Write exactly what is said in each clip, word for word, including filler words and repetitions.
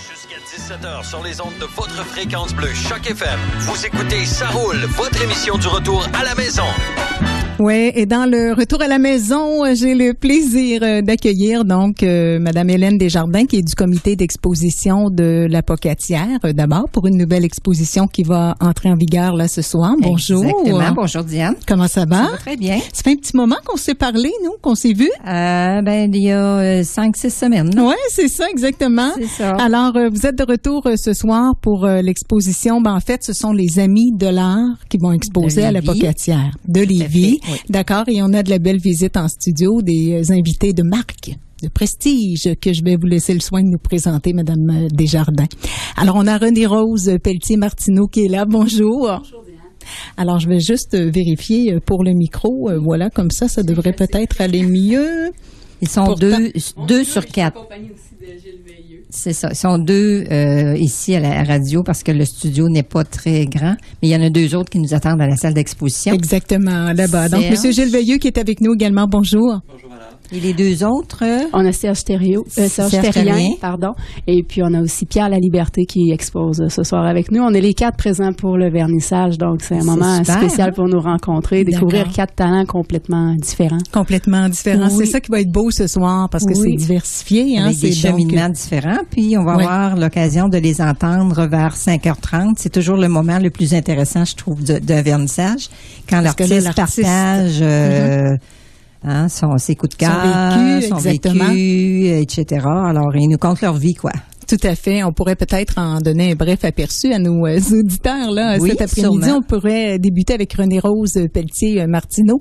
Jusqu'à dix-sept heures sur les ondes de votre fréquence bleue Choc F M. Vous écoutez Ça roule, votre émission du retour à la maison. Oui, et dans le retour à la maison, j'ai le plaisir d'accueillir donc euh, Madame Hélène Desjardins, qui est du comité d'exposition de la Pocatière, euh, d'abord, pour une nouvelle exposition qui va entrer en vigueur là ce soir. Bonjour. Exactement. Bonjour Diane. Comment ça va? Ça va très bien. Ça fait un petit moment qu'on s'est parlé, nous, qu'on s'est vu? Euh, ben, il y a euh, cinq, six semaines. Oui, c'est ça, exactement. C'est ça. Alors, euh, vous êtes de retour euh, ce soir pour euh, l'exposition. Ben, en fait, ce sont les Amis de l'art qui vont exposer à la Pocatière de Lévis. Oui. D'accord, et on a de la belle visite en studio, des euh, invités de marque, de prestige, que je vais vous laisser le soin de nous présenter, Madame Desjardins. Alors, on a Renée-Rose Pelletier-Martineau qui est là. Bonjour. Bonjour, Diane. Alors, je vais juste vérifier pour le micro. Voilà, comme ça, ça devrait peut-être aller mieux. Ils sont Pourtant, deux, deux sur quatre. C'est ça. Ils sont deux euh, ici à la radio parce que le studio n'est pas très grand, mais il y en a deux autres qui nous attendent à la salle d'exposition. Exactement, là-bas. Donc, Monsieur Gilles Veilleux qui est avec nous également. Bonjour. Bonjour, madame. Et les deux autres? Euh, on a Serge Thériault, euh, Serge Thérien, pardon. Et puis, on a aussi Pierre Laliberté qui expose ce soir avec nous. On est les quatre présents pour le vernissage, donc c'est un c'est moment super, spécial hein? pour nous rencontrer, découvrir D'accord. quatre talents complètement différents. Complètement différents. Oui. C'est ça qui va être beau ce soir parce que oui. c'est diversifié. Hein? Avec c'est des cheminements donc... différents, puis on va oui. avoir l'occasion de les entendre vers cinq heures trente. C'est toujours le moment le plus intéressant, je trouve, de, de vernissage, quand parce l'artiste, l'artiste partage... Euh, mm-hmm. Hein, son, ses coups de cœur, son vécu, son vécu, et cetera. Alors, ils nous content leur vie, quoi. Tout à fait. On pourrait peut-être en donner un bref aperçu à nos euh, auditeurs là oui, cet après-midi. Sûrement. On pourrait débuter avec Renée-Rose Pelletier-Martineau.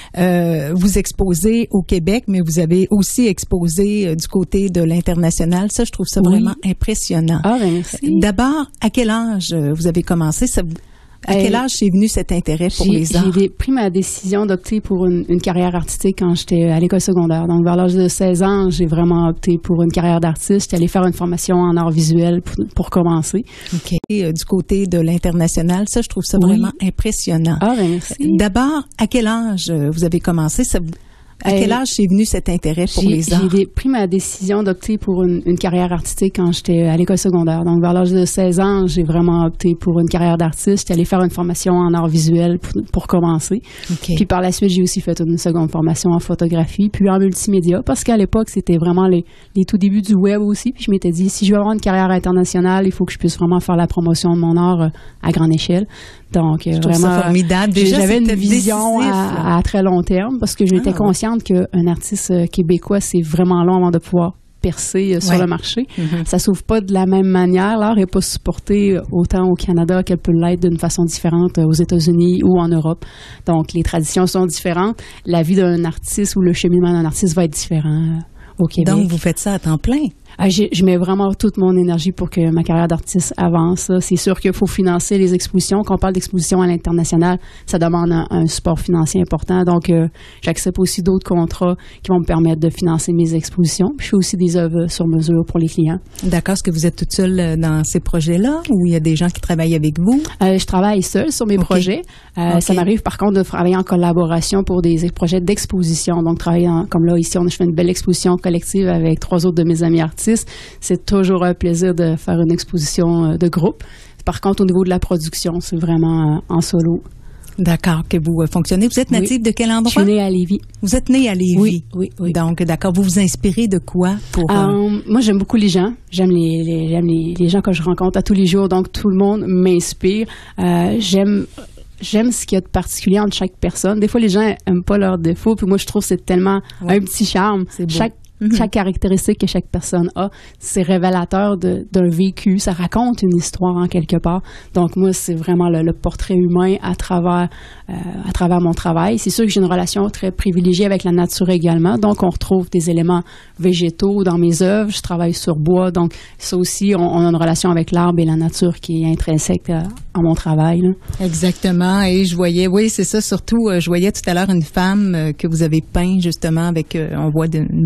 Euh, vous exposez au Québec, mais vous avez aussi exposé euh, du côté de l'international. Ça, je trouve ça oui. vraiment impressionnant. Ah, ben merci. D'abord, à quel âge vous avez commencé? Ça vous... À quel âge est venu cet intérêt pour j'ai, les arts? J'ai pris ma décision d'opter pour une, une carrière artistique quand j'étais à l'école secondaire. Donc, vers l'âge de seize ans, j'ai vraiment opté pour une carrière d'artiste. J'étais allée faire une formation en art visuel pour, pour commencer. OK. Et, euh, du côté de l'international, ça, je trouve ça oui. vraiment impressionnant. Ah, ben merci. D'abord, à quel âge vous avez commencé? Ça vous... À quel âge est venu cet intérêt pour j'ai, les arts? J'ai pris ma décision d'opter pour une, une carrière artistique quand j'étais à l'école secondaire. Donc, vers l'âge de seize ans, j'ai vraiment opté pour une carrière d'artiste. J'étais allée faire une formation en art visuel pour, pour commencer. Okay. Puis par la suite, j'ai aussi fait une seconde formation en photographie, puis en multimédia, parce qu'à l'époque, c'était vraiment les, les tout débuts du web aussi. Puis je m'étais dit, si je veux avoir une carrière internationale, il faut que je puisse vraiment faire la promotion de mon art à grande échelle. Donc, je vraiment, ça formidable. Déjà, j'avais une vision à, à très long terme parce que j'étais ah, consciente ouais. qu'un artiste québécois, c'est vraiment long avant de pouvoir percer euh, sur ouais. le marché. Mm-hmm. Ça s'ouvre pas de la même manière. L'art n'est pas supporté autant au Canada qu'elle peut l'être d'une façon différente aux États-Unis ou en Europe. Donc, les traditions sont différentes. La vie d'un artiste ou le cheminement d'un artiste va être différent au Québec. Donc, vous faites ça à temps plein? Ah, j'ai, je mets vraiment toute mon énergie pour que ma carrière d'artiste avance. Là. C'est sûr qu'il faut financer les expositions. Quand on parle d'exposition à l'international, ça demande un, un support financier important. Donc, euh, j'accepte aussi d'autres contrats qui vont me permettre de financer mes expositions. Puis, je fais aussi des œuvres sur mesure pour les clients. D'accord. Est-ce que vous êtes toute seule dans ces projets-là ou il y a des gens qui travaillent avec vous? Euh, je travaille seule sur mes okay. projets. Euh, okay. Ça m'arrive, par contre, de travailler en collaboration pour des projets d'exposition. Donc, travailler en, comme là, ici, on, je fais une belle exposition collective avec trois autres de mes amis artistes. C'est toujours un plaisir de faire une exposition de groupe. Par contre, au niveau de la production, c'est vraiment en solo. D'accord, que vous fonctionnez. Vous êtes native oui. de quel endroit? Je suis née à Lévis. Vous êtes née à Lévis? Oui, oui, oui. Donc, d'accord. Vous vous inspirez de quoi pour... Um, moi, j'aime beaucoup les gens. J'aime les, les, j'aime les, les gens que je rencontre à tous les jours. Donc, tout le monde m'inspire. Euh, j'aime... J'aime ce qu'il y a de particulier entre chaque personne. Des fois, les gens aiment pas leurs défauts. Puis moi, je trouve que c'est tellement ouais. un petit charme. C'est beau. Chaque Mm-hmm. Chaque caractéristique que chaque personne a, c'est révélateur de, d'un vécu. Ça raconte une histoire en quelque part. Donc moi, c'est vraiment le, le portrait humain à travers euh, à travers mon travail. C'est sûr que j'ai une relation très privilégiée avec la nature également. Donc on retrouve des éléments végétaux dans mes œuvres. Je travaille sur bois. Donc ça aussi, on, on a une relation avec l'arbre et la nature qui est intrinsèque à, à mon travail. Là. Exactement. Et je voyais, oui, c'est ça. Surtout, euh, je voyais tout à l'heure une femme euh, que vous avez peint justement avec, euh, on voit une branche.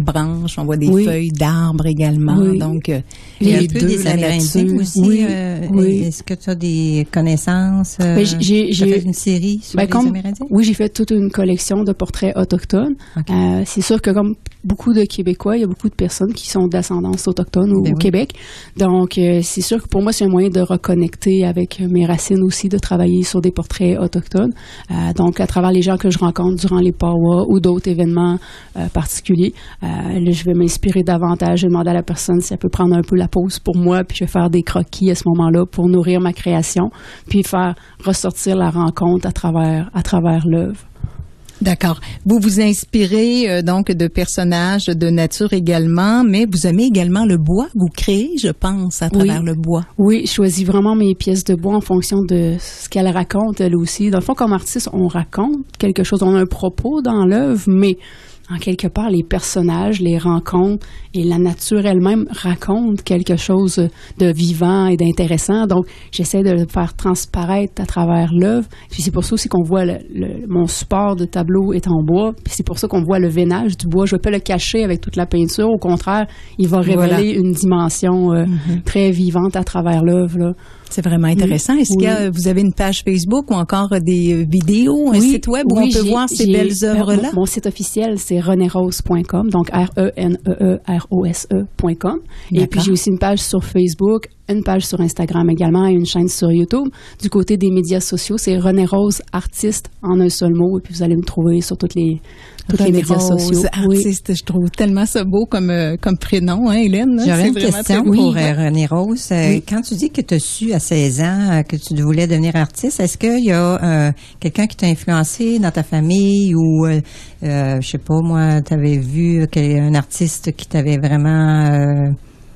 branches, on voit des oui. feuilles d'arbres également. Oui. Donc, euh, il y a les un peu deux, des Amérindiens aussi. Oui. Euh, oui. Est-ce que tu as des connaissances? Euh, ben, j'ai, j'ai fait une série sur ben, les comme, Amérindiens? Oui, j'ai fait toute une collection de portraits autochtones. Okay. Euh, c'est sûr que comme beaucoup de Québécois, il y a beaucoup de personnes qui sont d'ascendance autochtone au, ben au oui. Québec. Donc, euh, c'est sûr que pour moi, c'est un moyen de reconnecter avec mes racines aussi, de travailler sur des portraits autochtones. Euh, donc, à travers les gens que je rencontre durant les powwows ou d'autres événements euh, particuliers, euh, là, je vais m'inspirer davantage. Je vais demander à la personne si elle peut prendre un peu la pause pour moi, puis je vais faire des croquis à ce moment-là pour nourrir ma création, puis faire ressortir la rencontre à travers, à travers l'œuvre. D'accord. Vous vous inspirez euh, donc de personnages de nature également, mais vous aimez également le bois. Vous créez, je pense, à travers oui. le bois. Oui, je choisis vraiment mes pièces de bois en fonction de ce qu'elles racontent, elles aussi. Dans le fond, comme artiste, on raconte quelque chose, on a un propos dans l'œuvre, mais en quelque part, les personnages, les rencontres et la nature elle-même racontent quelque chose de vivant et d'intéressant. Donc, j'essaie de le faire transparaître à travers l'œuvre. Puis c'est pour ça aussi qu'on voit le, le, mon support de tableau est en bois. Puis c'est pour ça qu'on voit le veinage du bois. Je ne vais pas le cacher avec toute la peinture. Au contraire, il va révéler voilà. une dimension euh, mm-hmm. très vivante à travers l'œuvre, là. C'est vraiment intéressant. Est-ce oui. que vous avez une page Facebook ou encore des vidéos, un oui. site web où oui, on peut voir ces belles œuvres-là? Mon, mon site officiel, c'est rené rose point com, donc R E N E E R O S E point com. Et puis, j'ai aussi une page sur Facebook, une page sur Instagram également et une chaîne sur YouTube. Du côté des médias sociaux, c'est René Rose Artiste en un seul mot. Et puis, vous allez me trouver sur toutes les, toutes les médias Rose, sociaux. Artiste, oui. Je trouve tellement ça beau comme, euh, comme prénom, hein, Hélène? J'aurais une question pour oui, euh, René Rose. Euh, oui. Quand tu dis que tu as su à seize ans euh, que tu voulais devenir artiste, est-ce qu'il y a euh, quelqu'un qui t'a influencé dans ta famille ou, euh, euh, je sais pas, moi, tu avais vu un artiste qui t'avait vraiment... Euh,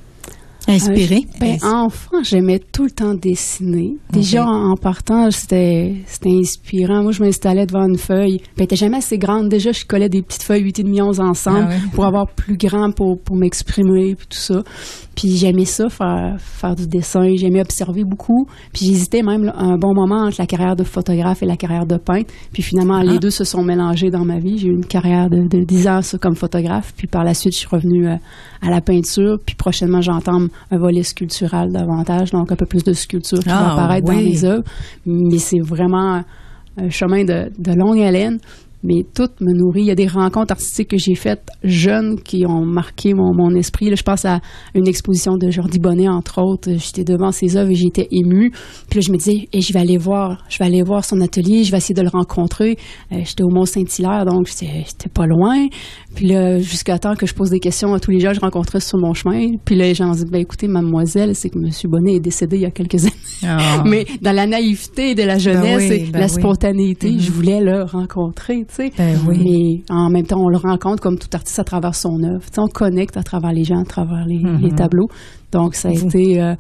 Inspiré? Euh, ben, enfant, j'aimais tout le temps dessiner. Déjà, okay. en, en partant, c'était, c'était inspirant. Moi, je m'installais devant une feuille. Puis, elle était jamais assez grande. Déjà, je collais des petites feuilles huit et demi, onze ensemble ah oui. pour avoir plus grand pour, pour m'exprimer, puis tout ça. Puis, j'aimais ça, faire, faire du dessin. J'aimais observer beaucoup. Puis, j'hésitais même là, un bon moment entre la carrière de photographe et la carrière de peintre. Puis, finalement, ah. les deux se sont mélangés dans ma vie. J'ai eu une carrière de, de dix ans ça, comme photographe. Puis, par la suite, je suis revenue à, à la peinture. Puis, prochainement, j'entame un volet sculptural davantage, donc un peu plus de sculpture qui ah, va apparaître oui. dans les œuvres. Mais c'est vraiment un chemin de, de longue haleine. Mais tout me nourrit. Il y a des rencontres artistiques que j'ai faites jeunes qui ont marqué mon, mon esprit. Là, je pense à une exposition de Jordi Bonnet, entre autres. J'étais devant ses œuvres et j'étais émue. Puis là, je me disais, hey, je vais aller voir, je vais aller voir son atelier, je vais essayer de le rencontrer. Euh, j'étais au Mont-Saint-Hilaire, donc j'étais, j'étais pas loin. Puis là, jusqu'à temps que je pose des questions à tous les gens que je rencontrais sur mon chemin. Puis là, les gens disent, ben écoutez, mademoiselle, c'est que M. Bonnet est décédé il y a quelques années. Oh. Mais dans la naïveté de la jeunesse ben oui, et ben la oui. spontanéité, mm-hmm. je voulais le rencontrer, tu sais. Ben oui. Mais en même temps, on le rencontre comme tout artiste à travers son œuvre. Tu sais, on connecte à travers les gens, à travers les, mm-hmm. les tableaux. Donc, ça a mm-hmm. été... Euh,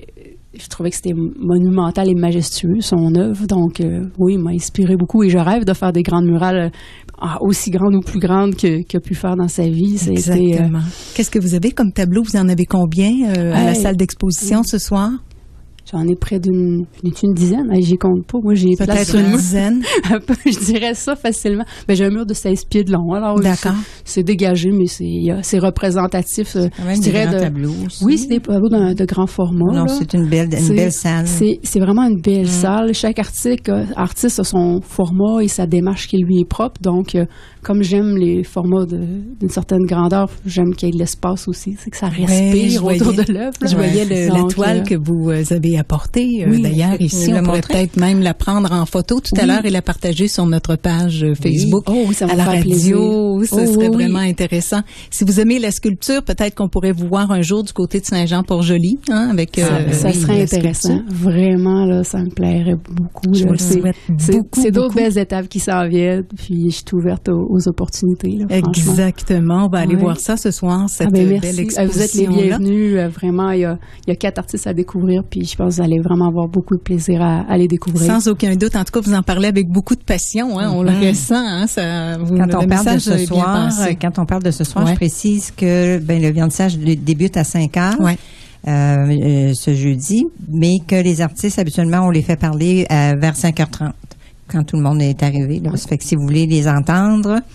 je trouvais que c'était monumental et majestueux, son œuvre. Donc, euh, oui, il m'a inspiré beaucoup. Et je rêve de faire des grandes murales euh, aussi grandes ou plus grandes que, qu'il a pu faire dans sa vie. Ça Exactement. A été, euh, Qu'est-ce que vous avez comme tableau? Vous en avez combien euh, à euh, la salle d'exposition euh, ce soir? J'en ai près d'une une dizaine. J'y compte pas. Moi, j'ai peut-être une dizaine. Un peu, je dirais ça facilement. Mais j'ai un mur de seize pieds de long. Alors, d'accord. C'est, c'est dégagé, mais c'est, c'est représentatif. C'est quand même je dirais des grands de, tableaux aussi. Oui, c'est des tableaux de, de grand format. Non, là. c'est une belle, une c'est, belle salle. C'est, c'est vraiment une belle mmh. salle. Chaque artiste, artiste a son format et sa démarche qui lui est propre. Donc, euh, comme j'aime les formats de, d'une certaine grandeur, j'aime qu'il y ait de l'espace aussi. C'est que ça respire ouais, autour de l'œuvre. Je voyais le, la toile euh, que vous avez apportée. Euh, oui, d'ailleurs, ici, on pourrait peut-être même la prendre en photo tout oui. à l'heure et la partager sur notre page Facebook. Oui. Oh, ça à la radio, plaisir. Ce oh, serait oui. vraiment intéressant. Si vous aimez la sculpture, peut-être qu'on pourrait vous voir un jour du côté de Saint-Jean-Port-Joli, hein, avec ça, euh, ça oui, serait intéressant. Vraiment, là, ça me plairait beaucoup. Je là. vous le souhaite c'est, beaucoup, c'est, c'est d'autres beaucoup. belles étapes qui s'en viennent, puis je suis ouverte aux, aux opportunités. Là, exactement. On va aller ouais. voir ça ce soir, cette ah ben, belle merci. exposition. Vous êtes les bienvenus. Euh, vraiment, il y a, il y a quatre artistes à découvrir, puis je pense que vous allez vraiment avoir beaucoup de plaisir à, à les découvrir. Sans aucun doute. En tout cas, vous en parlez avec beaucoup de passion. Hein, on mm-hmm. le ressent. Hein, ça, vous, quand, on parle de ce soir, quand on parle de ce soir, ouais. je précise que ben, le vernissage débute à cinq heures. Ouais. Euh, euh, ce jeudi, mais que les artistes, habituellement, on les fait parler euh, vers cinq heures trente, quand tout le monde est arrivé. Là. Ça fait que si vous voulez les entendre,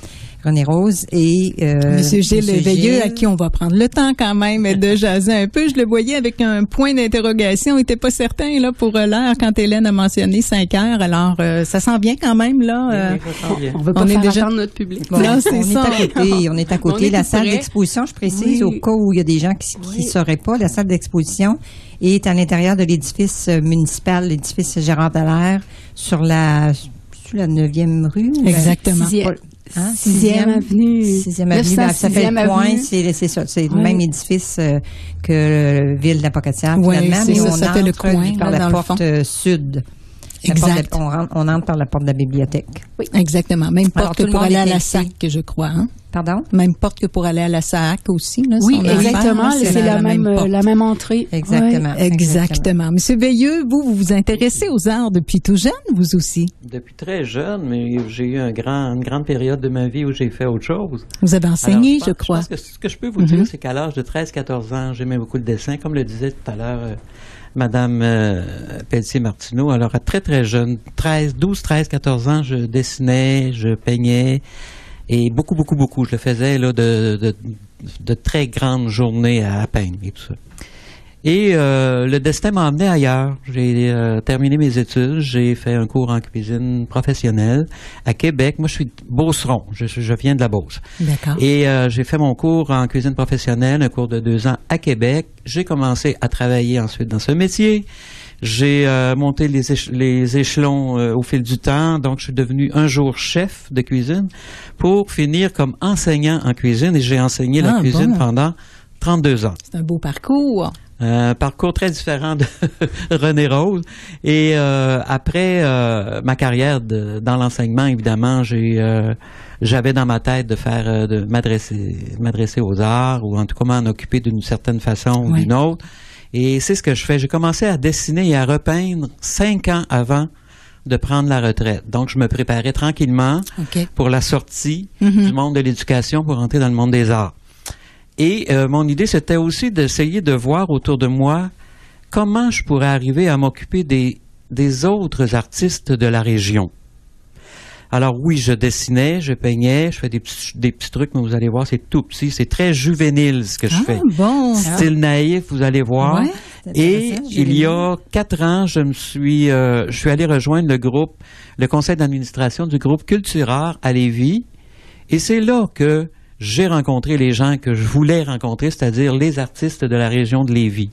René Rose et euh, Monsieur Gilles Monsieur Veilleux, Gilles. à qui on va prendre le temps quand même de jaser un peu. Je le voyais avec un point d'interrogation. Il n'était pas certain là pour l'heure quand Hélène a mentionné cinq heures. Alors, euh, ça sent bien quand même là. Euh, oui, on veut pas on faire est déjà attendre notre public. Bon, là, c'est on ça. est à côté. On est à côté. On est La tout salle près. d'exposition, je précise, Oui. au cas où il y a des gens qui ne Oui. sauraient pas, la salle d'exposition est à l'intérieur de l'édifice municipal, l'édifice Gérard Dallaire, sur la sur la neuvième rue. ou la- Exactement. Sixième, Hein? sixième avenue. Sixième avenue, neuf cent ben, ça fait sixième le point, avenue. c'est, c'est ça, c'est Oui. le même édifice euh, que Ville de la Pocatière, Oui, finalement, c'est mais ça, on ça fait le entre coin, par là, la dans le porte fond. euh, sud. La Exact. porte de- on, rentre, on entre par la porte de la bibliothèque. Exactement. Même Alors, porte tout que le pour monde aller à est la invité. S A C, je crois. Hein? Pardon? Même porte que pour aller à la S A C aussi. Là, Oui, si on a affaire, exactement. là, C'est la, même, porte. euh, la même entrée. Exactement. Ouais. Exactement. Monsieur Veilleux, vous, vous vous intéressez aux arts depuis tout jeune, vous aussi? Depuis très jeune, mais j'ai eu un grand, une grande période de ma vie où j'ai fait autre chose. Vous avez enseigné, Alors, je, pense, crois. Je pense que ce que je peux vous Mm-hmm. dire, c'est qu'à l'âge de treize à quatorze ans, j'aimais beaucoup le dessin, comme le disait tout à l'heure euh, Madame euh, Pelletier-Martineau. Alors, à très, très jeune, treize, douze, treize, quatorze ans, je dessinais, je peignais, et beaucoup, beaucoup, beaucoup. Je le faisais là, de, de, de très grandes journées à, à peindre et tout ça. Et euh, le destin m'a emmené ailleurs. J'ai euh, terminé mes études, j'ai fait un cours en cuisine professionnelle à Québec. Moi, je suis de Beauceron, je, je viens de la Beauce. D'accord. Et euh, j'ai fait mon cours en cuisine professionnelle, un cours de deux ans à Québec. J'ai commencé à travailler ensuite dans ce métier. J'ai euh, monté les, éche- les échelons euh, au fil du temps, donc je suis devenu un jour chef de cuisine pour finir comme enseignant en cuisine et j'ai enseigné la Ah, cuisine bon. pendant trente-deux ans. C'est un beau parcours. Un parcours très différent de René Rose. Et euh, après euh, ma carrière de, dans l'enseignement, évidemment, j'ai euh, j'avais dans ma tête de faire euh, de m'adresser m'adresser aux arts ou en tout cas m'en occuper d'une certaine façon ou Oui. d'une autre. Et c'est ce que je fais. J'ai commencé à dessiner et à repeindre cinq ans avant de prendre la retraite. Donc, je me préparais tranquillement OK. pour la sortie Mhm. du monde de l'éducation pour entrer dans le monde des arts. Et euh, mon idée, c'était aussi d'essayer de voir autour de moi comment je pourrais arriver à m'occuper des, des autres artistes de la région. Alors oui, je dessinais, je peignais, je fais des petits, des petits trucs, mais vous allez voir, c'est tout petit, c'est très juvénile ce que je Ah, fais. bon. Style naïf, vous allez voir. Ouais, c'est Et intéressant, il y j'ai a quatre ans, je me suis, euh, je suis allé rejoindre le groupe, le conseil d'administration du groupe Culturart à Lévis. Et c'est là que j'ai rencontré les gens que je voulais rencontrer, c'est-à-dire les artistes de la région de Lévis.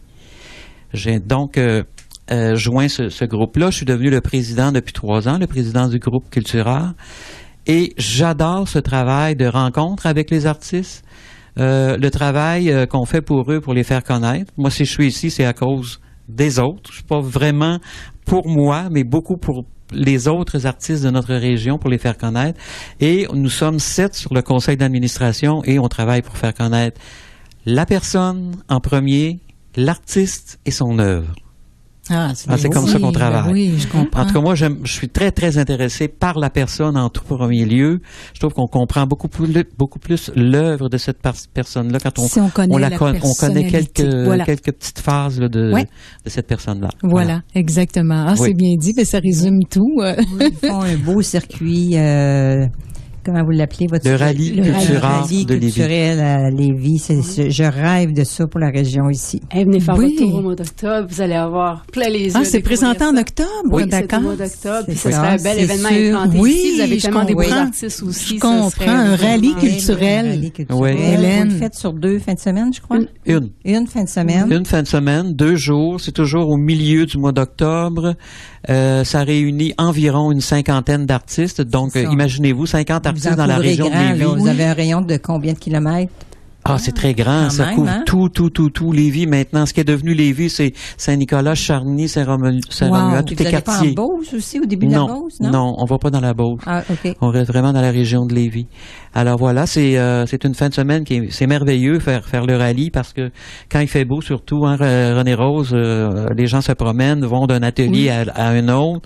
J'ai donc euh, euh, joint ce, ce groupe-là. Je suis devenu le président depuis trois ans, le président du groupe Culturart. Et j'adore ce travail de rencontre avec les artistes, euh, le travail euh, qu'on fait pour eux, pour les faire connaître. Moi, si je suis ici, c'est à cause des autres. Je suis pas vraiment pour moi, mais beaucoup pour les autres artistes de notre région pour les faire connaître. Et nous sommes sept sur le conseil d'administration et on travaille pour faire connaître la personne en premier, l'artiste et son œuvre. Ah, c'est Ah, c'est beau. comme ça qu'on Oui, travaille. ben oui, je comprends. En tout cas, moi, j'aime, je suis très, très intéressé par la personne en tout premier lieu. Je trouve qu'on comprend beaucoup plus, beaucoup plus l'œuvre de cette par- personne-là quand on, Si on connaît la la con- on connaît personnalité. quelques, Voilà. quelques petites phases là, de, Ouais. de cette personne-là. Voilà, exactement. Ah, Oui. c'est bien dit, mais ça résume tout. euh. Ils font un beau circuit, euh, comment vous l'appelez, votre Le circuit? rallye Le cultural rallye de Lévis. culturel à Lévis. C'est- c'est- je rêve de ça pour la région ici. Hey, venez faire Oui. votre tour au mois d'octobre, vous allez avoir plein les yeux. Ah, à c'est découvrir présenté en ça. octobre, Oui, c'est d'accord. au mois d'octobre. Puis C'est ce ça, serait un bel c'est événement sûr. implanté Oui, ici. Vous avez je tellement des beaux comprends. artistes aussi. Je ça comprends. serait Un vraiment- rallye Oui, culturel. le rallye culturel. Oui. Hélène. Vous le faites sur deux fins de semaine, je crois? Une. Une fin de semaine. Une fin de semaine, deux jours. C'est toujours au milieu du mois d'octobre. Euh, ça réunit environ une cinquantaine d'artistes. Donc, C'est ça. euh, imaginez-vous, cinquante Vous en artistes dans la couvrez région grand, de là. Lévis. Vous avez un rayon de combien de kilomètres? Ah, c'est très grand. Quand Ça même, couvre hein? tout, tout, tout, tout. Lévis, maintenant. Ce qui est devenu Lévis, c'est Saint-Nicolas, Charny, Saint-Romuald, Saint-Romuald, Wow. tous Vous les allez pas en quartiers. Beauce aussi, au début de la Non, Beauce, non, non? on va pas dans la Beauce. Ah, OK. On reste vraiment dans la région de Lévis. Alors voilà, c'est euh, c'est une fin de semaine qui est, c'est merveilleux faire faire le rallye parce que quand il fait beau, surtout, hein, René Rose, euh, les gens se promènent, vont d'un atelier à, à un autre.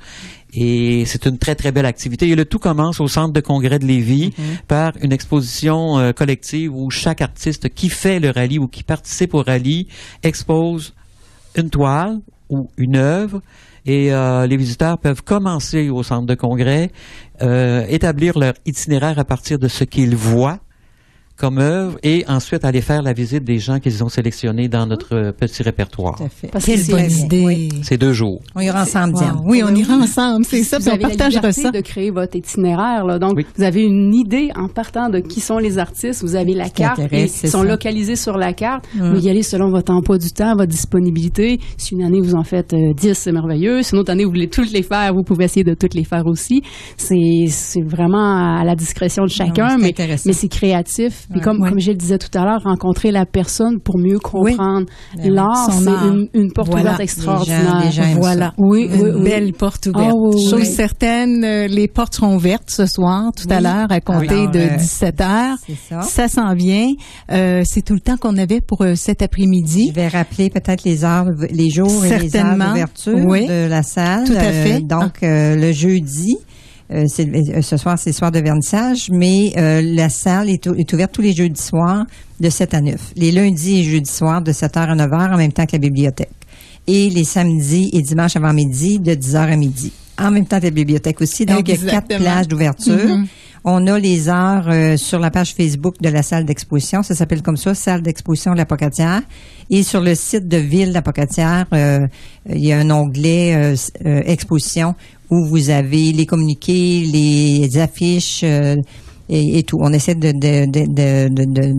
Et c'est une très, très belle activité. Et le tout commence au Centre de congrès de Lévis Mm-hmm. par une exposition euh, collective où chaque artiste qui fait le rallye ou qui participe au rallye expose une toile ou une œuvre Et euh, les visiteurs peuvent commencer au centre de congrès, euh, établir leur itinéraire à partir de ce qu'ils voient comme œuvre et ensuite aller faire la visite des gens qu'ils ont sélectionnés dans notre petit répertoire. Tout à fait. Parce Quelle bonne idée. Oui. C'est deux jours. On ira ensemble, Diane. Wow. Oui, on ira ensemble. C'est ça, vous on partagera ça. de créer votre itinéraire. Là. Donc, oui. vous avez une idée en partant de qui sont les artistes. Vous avez la carte. Ils sont ça. localisés sur la carte. Hum. Vous y allez selon votre emploi du temps, votre disponibilité. Si une année, vous en faites euh, dix, c'est merveilleux. Si une autre année, vous voulez toutes les faire, vous pouvez essayer de toutes les faire aussi. C'est, c'est vraiment à la discrétion de chacun, non, mais, mais c'est créatif. Puis ouais. comme, ouais. comme je le disais tout à l'heure, rencontrer la personne pour mieux comprendre oui. l'art, c'est une, une porte voilà. ouverte extraordinaire. Les gens, les gens voilà. Oui, une oui, oui. belle porte ouverte. Oh, oui, Chose oui. certaine, les portes seront ouvertes ce soir, tout oui. à l'heure, à compter Alors, de euh, dix-sept heures. C'est ça. Ça s'en vient. Euh, c'est tout le temps qu'on avait pour euh, cet après-midi. Je vais rappeler peut-être les heures, les jours et les heures d'ouverture oui. de la salle. Tout à fait. Euh, donc, ah. euh, le jeudi. Euh, c'est, euh, ce soir, c'est soir de vernissage, mais euh, la salle est, est ouverte tous les jeudis soirs de sept à neuf. Les lundis et jeudis soirs de sept heures à neuf heures en même temps que la bibliothèque. Et les samedis et dimanches avant midi de dix heures à midi. En même temps que la bibliothèque aussi. Donc, Exactement. il y a quatre plages d'ouverture. Mm-hmm. On a les heures euh, sur la page Facebook de la salle d'exposition. Ça s'appelle comme ça, salle d'exposition de la Pocatière. Et sur le site de Ville de la Pocatière, euh, il y a un onglet euh, euh, exposition où vous avez les communiqués, les affiches euh, et, et tout. On essaie de, de, de, de, de, de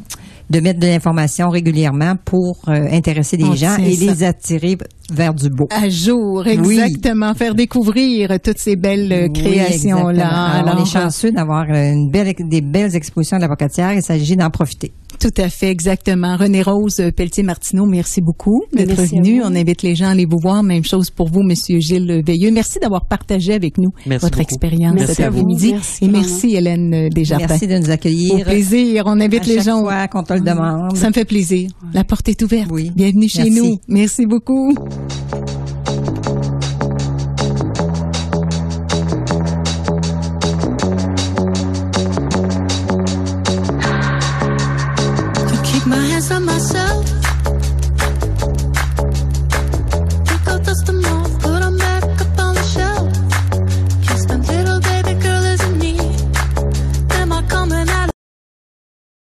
de mettre de l'information régulièrement pour euh, intéresser les On gens et ça. les attirer vers du beau. À jour, exactement. Oui. Faire découvrir toutes ces belles oui, créations-là. Alors, Alors, on est chanceux d'avoir une belle, des belles expositions de la Pocatière. Il s'agit d'en profiter. Tout à fait, exactement. René Rose Pelletier-Martineau, merci beaucoup d'être venu. On invite les gens à aller vous voir. Même chose pour vous, Monsieur Gilles Veilleux. Merci d'avoir partagé avec nous merci votre beaucoup. expérience merci cet après-midi. Et merci, Hélène Desjardins. Merci de nous accueillir. Au plaisir. On invite à les chaque gens. fois qu'on te le demande. Ça me fait plaisir. La porte est ouverte. Oui. Bienvenue chez merci. nous. Merci beaucoup.